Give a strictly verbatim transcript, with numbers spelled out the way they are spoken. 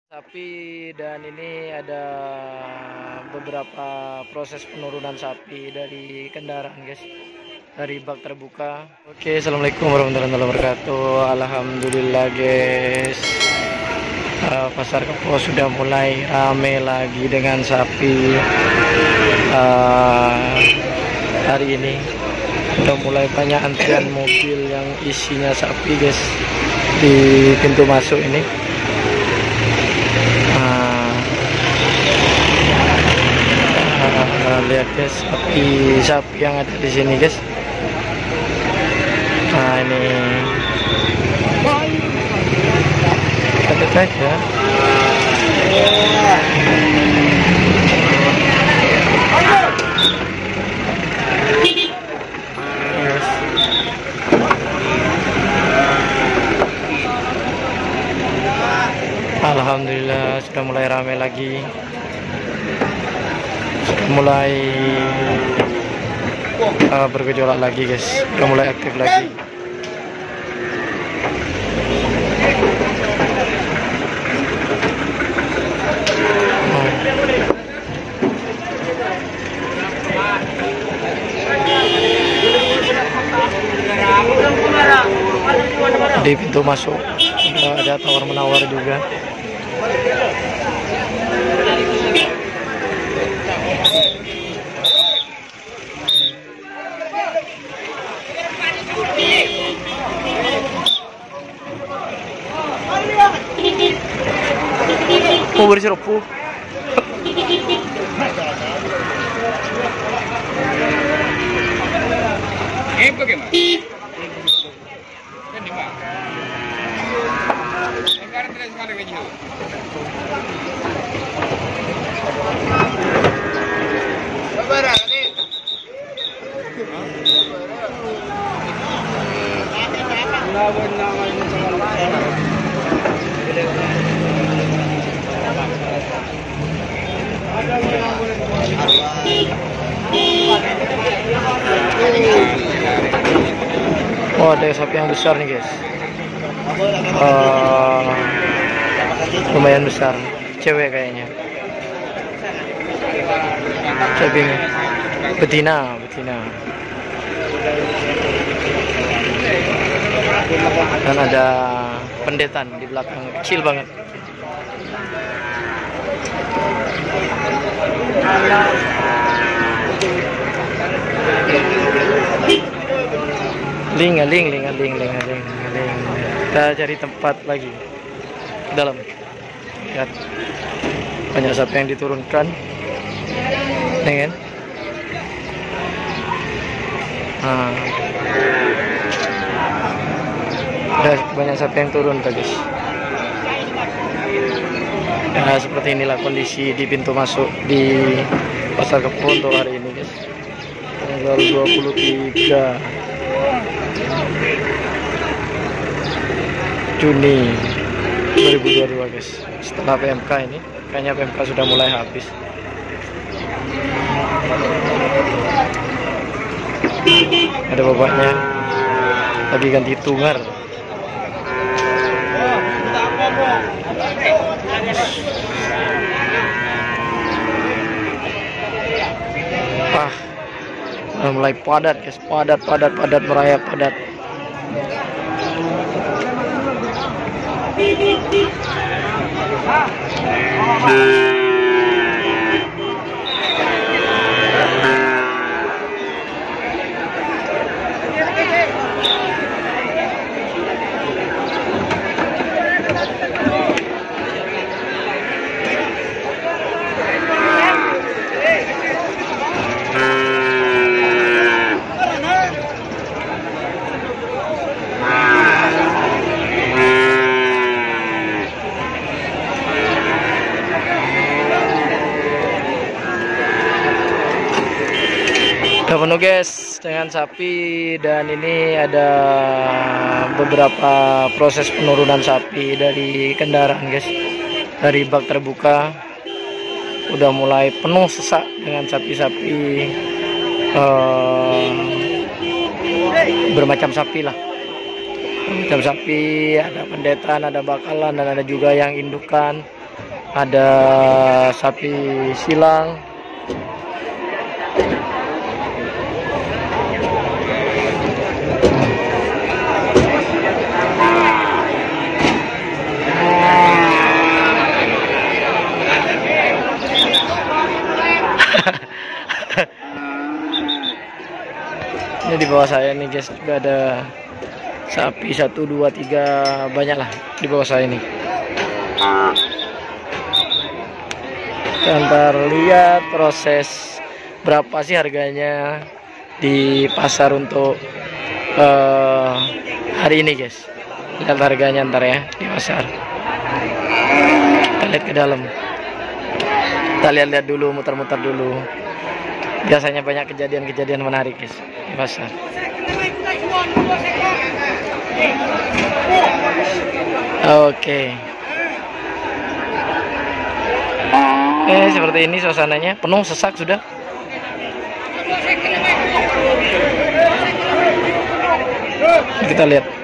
Sapi, dan ini ada beberapa proses penurunan sapi dari kendaraan, guys, dari bak terbuka. Oke, assalamualaikum warahmatullahi wabarakatuh. Alhamdulillah, guys, uh, pasar Kepo sudah mulai rame lagi dengan sapi. Uh, hari ini udah mulai banyak antrian mobil yang isinya sapi, guys, di pintu masuk ini. Lihat, guys, sapi-sapi yang ada di sini, guys. Nah, ini kita saja. Yes. Alhamdulillah sudah mulai ramai lagi. Mulai uh, bergejolak lagi, guys, udah mulai aktif lagi. Oh. Di pintu masuk udah ada tawar menawar juga. Mau bersih ropu. Eh, bagaimana? Kan di mana? Sekarang tidak sekali lagi. Sabar, ini. Lawan nama ini Oh, ada sapi yang besar nih, guys. Uh, lumayan besar, cewek kayaknya. Sapi betina, betina. Dan ada pendetan di belakang, kecil banget. Ling, ling, ling, ling, ling, ling, ling. Kita cari tempat lagi dalam. Lihat, banyak sapi yang diturunkan, nih kan? Nah, ada banyak sapi yang turun, guys. Nah, seperti inilah kondisi di pintu masuk di pasar Kepo untuk hari ini, guys, tanggal dua puluh tiga Juni dua ribu dua puluh dua, guys. Setelah P M K ini, kayaknya P M K sudah mulai habis. Ada bapaknya lagi ganti tunggar. Ah, udah mulai padat, guys, padat, padat, padat, merayap, padat. Udah penuh, guys, dengan sapi, dan ini ada beberapa proses penurunan sapi dari kendaraan, guys, dari bak terbuka. Udah mulai penuh sesak dengan sapi-sapi, uh, bermacam sapi lah. Macam sapi, ada pendetan, ada bakalan, dan ada juga yang indukan. ada sapi silang. Ini di bawah saya nih guys, juga ada sapi satu dua tiga, banyak lah di bawah saya nih. Kita ntar lihat proses berapa sih harganya di pasar untuk uh, hari ini guys. Lihat harganya ntar ya di pasar. Kita lihat ke dalam. Kita lihat-lihat dulu, muter-muter dulu. Biasanya banyak kejadian-kejadian menarik guys di pasar. Oke. Eh seperti ini suasananya, penuh sesak sudah. Kita lihat.